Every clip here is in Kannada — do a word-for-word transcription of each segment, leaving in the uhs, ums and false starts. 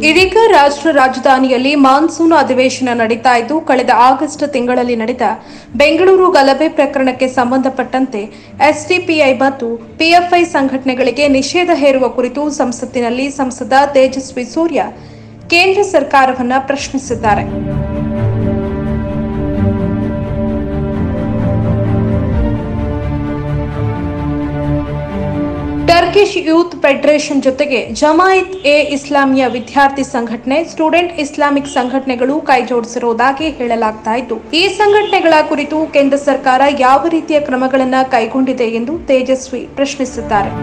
ಇದೀಗ ರಾಷ್ಟ್ರ ರಾಜಧಾನಿಯಲ್ಲಿ ಮಾನ್ಸೂನ್ ಅಧಿವೇಶನ ನಡೀತಾ ಇದ್ದು, ಕಳೆದ ಆಗಸ್ಟ್ ತಿಂಗಳಲ್ಲಿ ನಡೆದ ಬೆಂಗಳೂರು ಗಲಭೆ ಪ್ರಕರಣಕ್ಕೆ ಸಂಬಂಧಪಟ್ಟಂತೆ ಎಸ್ಡಿಪಿಐ ಮತ್ತು ಪಿಎಫ್ಐ ಸಂಘಟನೆಗಳಿಗೆ ನಿಷೇಧ ಹೇರುವ ಕುರಿತು ಸಂಸತ್ತಿನಲ್ಲಿ ಸಂಸದ ತೇಜಸ್ವಿ ಸೂರ್ಯ ಕೇಂದ್ರ ಸರ್ಕಾರವನ್ನು ಪ್ರಶ್ನಿಸಿದ್ದಾರೆ. ಟರ್ಕಿಶ್ ಯೂತ್ ಫೆಡರೇಷನ್ ಜೊತೆಗೆ ಜಮಾಯಿತ್ ಎ ಇಸ್ಲಾಮಿಯಾ ವಿದ್ಯಾರ್ಥಿ ಸಂಘಟನೆ, ಸ್ಟೂಡೆಂಟ್ ಇಸ್ಲಾಮಿಕ್ ಸಂಘಟನೆಗಳು ಕೈಜೋಡಿಸಿರುವುದಾಗಿ ಹೇಳಲಾಗ್ತಾ ಇದ್ದು, ಈ ಸಂಘಟನೆಗಳ ಕುರಿತು ಕೇಂದ್ರ ಸರ್ಕಾರ ಯಾವ ರೀತಿಯ ಕ್ರಮಗಳನ್ನು ಕೈಗೊಂಡಿದೆ ಎಂದು ತೇಜಸ್ವಿ ಪ್ರಶ್ನಿಸಿದ್ದಾರೆ.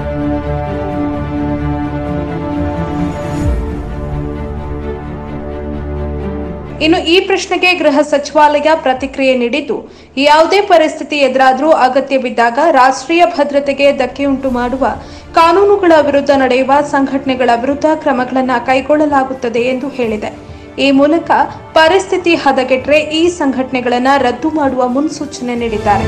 ಇನ್ನು ಈ ಪ್ರಶ್ನೆಗೆ ಗೃಹ ಸಚಿವಾಲಯ ಪ್ರತಿಕ್ರಿಯೆ ನೀಡಿದ್ದು, ಯಾವುದೇ ಪರಿಸ್ಥಿತಿ ಎದುರಾದರೂ ಅಗತ್ಯವಿದ್ದಾಗ ರಾಷ್ಟ್ರೀಯ ಭದ್ರತೆಗೆ ಧಕ್ಕೆಯುಂಟು ಮಾಡುವ ಕಾನೂನುಗಳ ವಿರುದ್ಧ ನಡೆಯುವ ಸಂಘಟನೆಗಳ ವಿರುದ್ಧ ಕ್ರಮಗಳನ್ನು ಕೈಗೊಳ್ಳಲಾಗುತ್ತದೆ ಎಂದು ಹೇಳಿದೆ. ಈ ಮೂಲಕ ಪರಿಸ್ಥಿತಿ ಹದಗೆಟ್ಟರೆ ಈ ಸಂಘಟನೆಗಳನ್ನು ರದ್ದು ಮಾಡುವ ಮುನ್ಸೂಚನೆ ನೀಡಿದ್ದಾರೆ.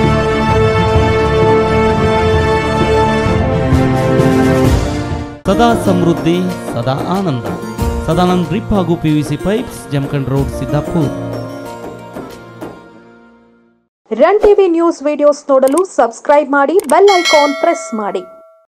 ಸದಾ ಸಮೃದ್ಧಿ, ಸದಾ ಆನಂದ. ಸದಾನಂದ್ ಡ್ರಿಪ್ ಹಾಗೂ PVC pipes, Jamkhand road, Siddapur. Run TV news videos ನೋಡಲು ಸಬ್ಸ್ಕ್ರೈಬ್ ಮಾಡಿ, ಬೆಲ್ ಐಕಾನ್ ಪ್ರೆಸ್ ಮಾಡಿ.